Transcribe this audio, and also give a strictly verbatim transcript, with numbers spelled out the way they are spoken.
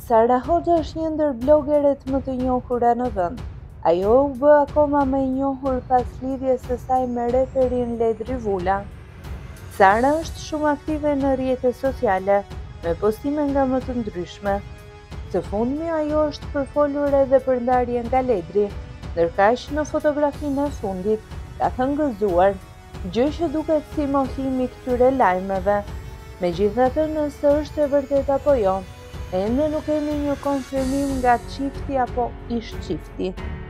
Sara Hoxha është një ndër blogeret më të njohura në vend. Ajo u bë akoma më e njohur pas lidhjes së saj me reperin Ledri Vula. Sara është shumë aktive në rrjetet sociale, me postime nga më të ndryshme. Së fundmi ajo është përfolur edhe për ndarjen nga Ledri, ndërkaq në fotografinë e fundit ka thënë gëzuar, gjë që duket si mohim i këtyre lajmeve. Megjithatë, nëse është e vërtetë apo jo, ende nuk kemi një konfirmim nga çifti apo ish çifti.